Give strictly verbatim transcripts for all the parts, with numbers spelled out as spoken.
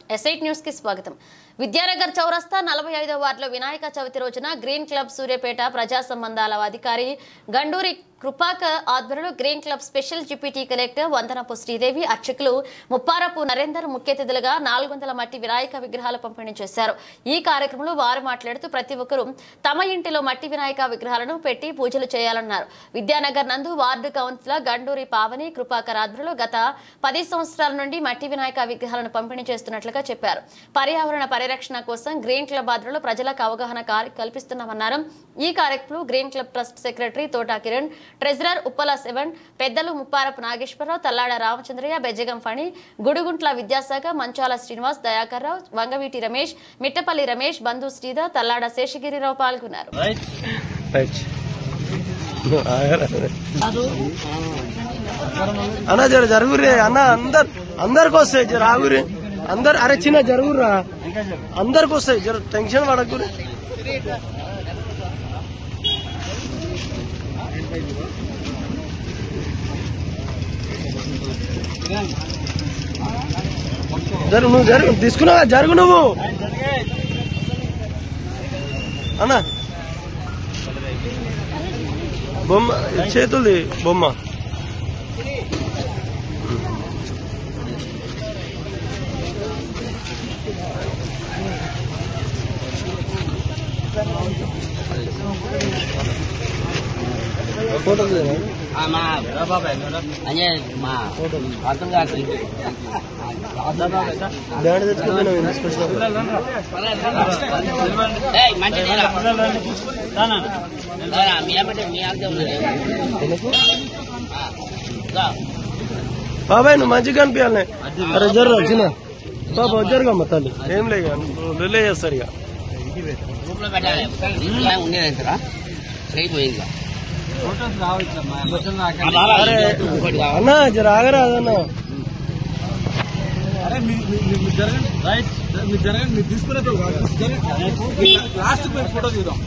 ఎస్ఐట్ news కి స్వాగతం. విద్యానగర్ చౌరస్తా నలభై ఐదవ వార్డులో వినాయక చవితి రోజున గ్రీన్ క్లబ్ సూర్యాపేట ప్రజా సంబంధాల అధికారి గండూరి కృపాకర్ ఆధ్వర్యంలో green club special deputy collector Vandanapu Sridevi, అర్చకులు ముప్పారపు నరేందర్ ముఖ్య అతిథులుగా నాలుగు వందల మట్టి వినాయక విగ్రహాలు పంపిణీ చేశారు. ఈ కార్యక్రమంలో వారు మాట్లాడుతూ ప్రతి ఒక్కరూ తమ ఇంటిలో మట్టి వినాయక విగ్రహాలను పెట్టి పూజలు చేయాలన్నారు. విద్యానగర్ నందు వార్డు కౌన్సిలర్ గండూరి పావని కృపాకర్ ఆధ్వర్యంలో గత పది సంవత్సరాల నుండి మట్టి వినాయక విగ్రహాలను పంపిణీ చేస్తున్నట్లుగా చెప్పారు. పర్యావరణ పరిరక్షణ కోసం గ్రీన్ క్లబ్ ఆధ్వర్యంలో ప్రజలకు అవగాహన కల్పిస్తున్నామన్నారు. ఈ కార్యక్రమంలో green club trust secretary Thota Kiran, treasurer Uppala seven, పెద్దలు ముప్పారపు నాగేశ్వరరావు, తల్లాడ రామచంద్రయ్య, బెజ్జగం ఫణి, గుడుగుంట్ల విద్యాసాగర్, మంచాల శ్రీనివాస్, దయాకర్ రావు, వంగవీటి రమేష్, మిట్టపల్లి రమేష్, బంధు శ్రీధర్, తల్లాడ శేషగిరిరావు పాల్గొన్నారు. అన్న జర జరుగురే అన్న, అందరు అందరికి వస్తాయి జర ఆగురి, అందరు అరే చిన్న జరుగురా, అందరికి వస్తాయి జర టెన్షన్ పడకురి. జరుగు నువ్వు జరుగు తీసుకున్నావా, జరుగు నువ్వు అన్న. బొమ్మ చేతులది బొమ్మ ఫోటో బ్యాండ్ తెచ్చుకుంటున్నావు బాబాయ్, నువ్వు మంచిగా కనిపించాలి. అరే జరు చిన్న బాబా జరుగమ్మ తల్లి, ఏం లేదు రిలే చేస్తారు ఇక. అన్నా జర ఆగరాదన్న, మీరు జరగండి, మీరు తీసుకున్నట్టు లాస్ట్ ఫోటో తీద్దాం.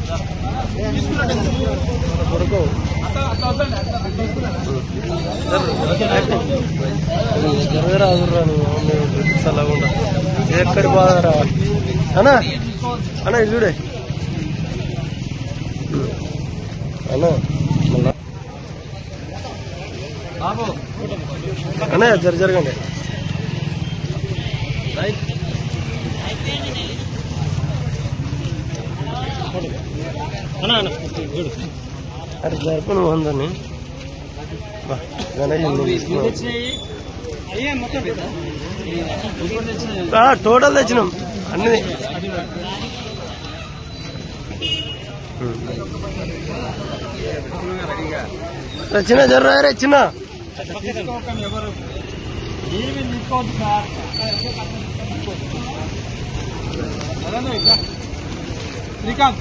జరగరాదురా చల్లకుండా ఎక్కడి బాధరా అన్నా. అన్న ఇది చూడే అన్నా, అన్నయ్య జర జరగండి. అరే జరుపు నువ్వు అందరినీ టోటల్ తెచ్చినాం అన్ని. చిన్న జర్రా రే చిన్న శ్రీకాంత్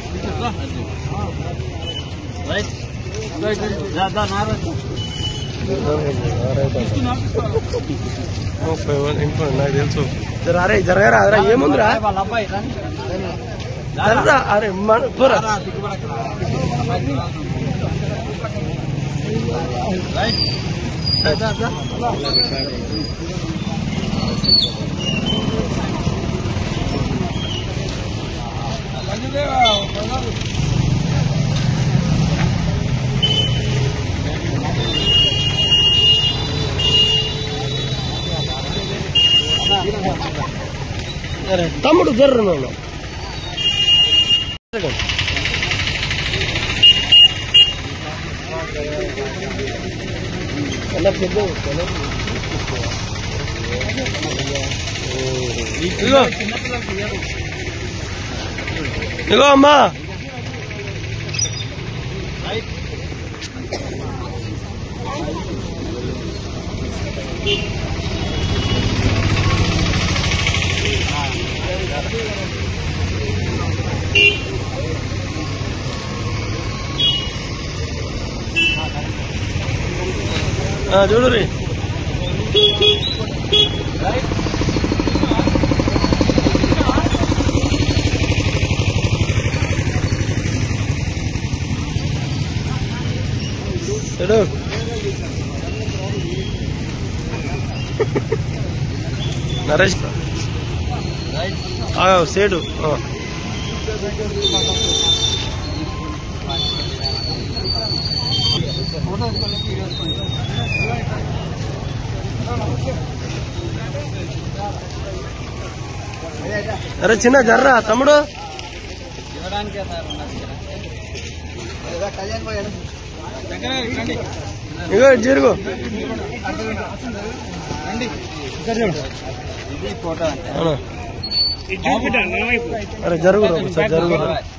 నాకు తెలుసు. అరే జరగరా అరే ఏముందిరా జరరా అరే పోరా. తమ్ముడు జర్రు నన్ను అలా పెద్ద ఇగో ఇగో అమ్మా చూడు రీ చూడు నరేష్ సేటు అరే చిన్న జర్రా తమ్ముడు ఇగో జరుగు అరే జరుగు జరుగు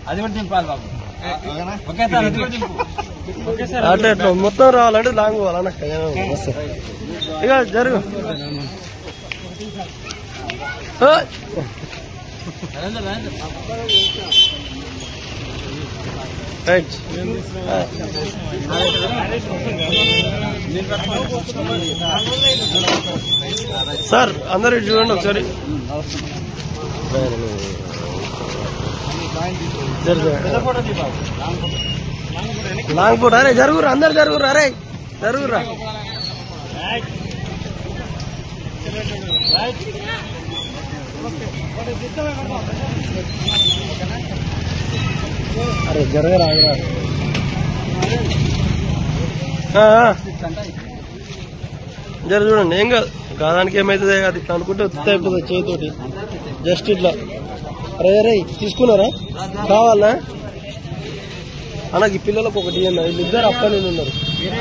అట్లా ఎట్లా మొత్తం రావాలంటే లాంగ్ పోవాలన్న ఇక జరుగు రైట్ సార్ అందరు ఇటు చూడండి ఒకసారి లాంగ్ ఫోటో అరే జరుగురా అందరు జరుగురా అరే జరుగురా అరే జరగరా జర చూడండి ఏం కాదు కాదానికి ఏమైతుంది అది అనుకుంటే ఉత్తి అయిపోతుంది చేతితోటి జస్ట్ ఇట్లా అరే అరే తీసుకున్నారా కావాలా అలాగే పిల్లలకు ఒకటి అన్న వీళ్ళిద్దరు అప్ప నేను ఉన్నారు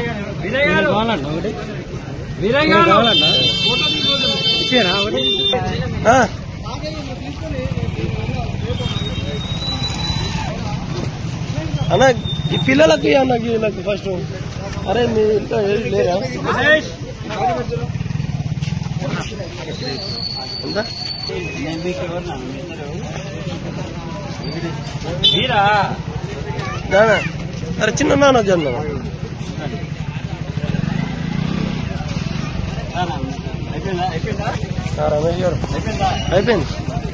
అన్న ఈ పిల్లలకు అన్న వీళ్ళకి ఫస్ట్ అరే మీ ఇంట్లో లేరా అరే చిన్న నాన్న జన్మ రమేష్ గారు అయిపోయింది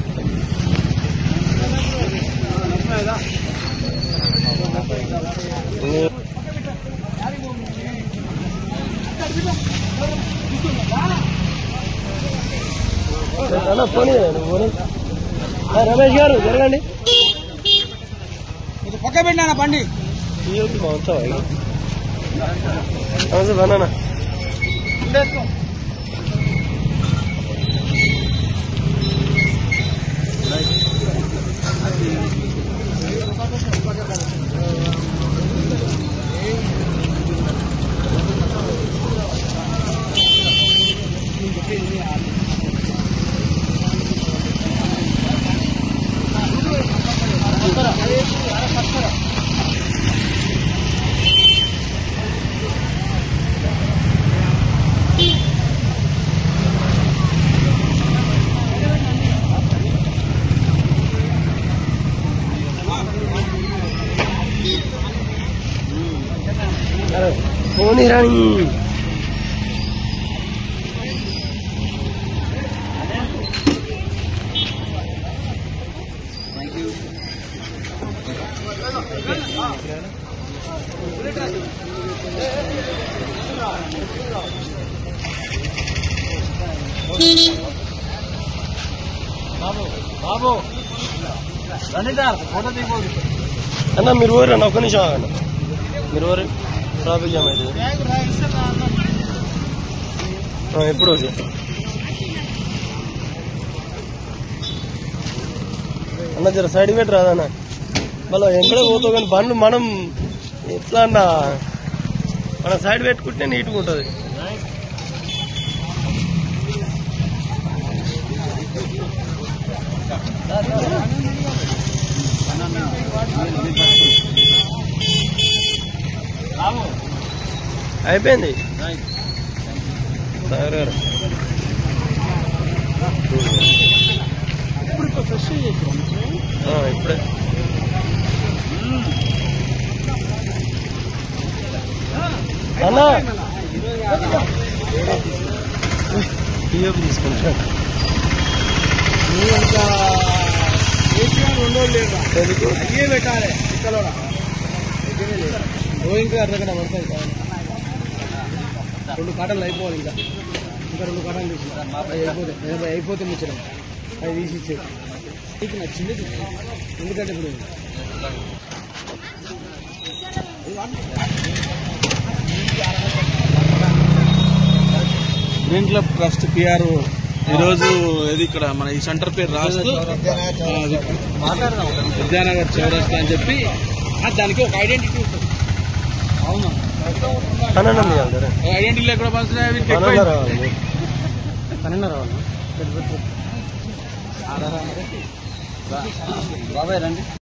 పోనీ పోనీ రమేష్ గారు జరగండి పక్క పెట్టినా బండి బనానా పోనీ రాణి బాబు ఫోటో దిగబోదు అన్న మీరు ఊరన్నా ఒక్క నిమిషం ఆగండి మీరు ఊరి ట్రాఫిక్ జామ్ అయితే ఎప్పుడు ఓకే అన్న జర సైడ్ పెట్టి రాదన్న మళ్ళీ ఎక్కడే పోతావు కానీ బండ్లు మనం ఎట్లా అన్న మనం సైడ్ పెట్టుకుంటే నీట్గా ఉంటుంది అయిపోయింది సరే ఇప్పుడే అన్నా టీఎఫ్ తీసుకుంటా అయ్యే పెట్టాలి ఇక్కడ ఇంకా అర్థం పడుతుంది రెండు కాటన్లు అయిపోవాలి ఇంకా ఇంకా రెండు కాటన్లు తీసి అయిపోతే అయిపోతే ముచ్చడం అది తీసి ఇచ్చేది నీకు నచ్చింది ఎందుకంటే ఇప్పుడు గ్రీన్ క్లబ్ ట్రస్ట్ పిఆర్ ఈరోజు ఏది ఇక్కడ మన ఈ సెంటర్ పేరు రాస్తూ విద్యానగర్ చౌరస్తా అని చెప్పి దానికి ఒక ఐడెంటిటీ ఉంటుంది. అవునా ఐడెంటిటీ ఎక్కడ పంచుతున్నాయి బాబాయ్ రండి.